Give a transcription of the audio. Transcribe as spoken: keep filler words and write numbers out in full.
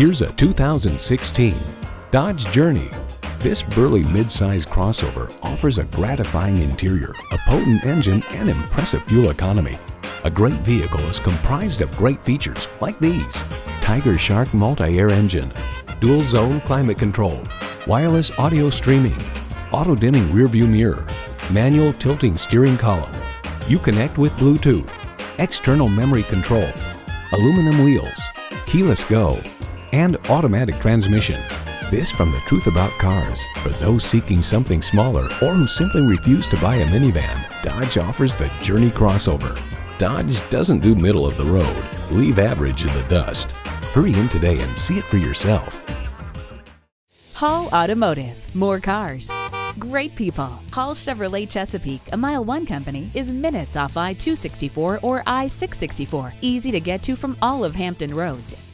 Here's a two thousand sixteen Dodge Journey. This burly mid-size crossover offers a gratifying interior, a potent engine, and impressive fuel economy. A great vehicle is comprised of great features like these: Tiger Shark multi-air engine, dual zone climate control, wireless audio streaming, auto-dimming rearview mirror, manual tilting steering column, Uconnect with Bluetooth, external memory control, aluminum wheels, keyless go, and automatic transmission. This from the truth about cars. For those seeking something smaller or who simply refuse to buy a minivan, Dodge offers the Journey crossover. Dodge doesn't do middle of the road. Leave average in the dust. Hurry in today and see it for yourself. Hall Automotive. More cars. Great people. Hall Chevrolet Chesapeake, a MileOne company, is minutes off I two sixty-four or I six sixty-four. Easy to get to from all of Hampton roads.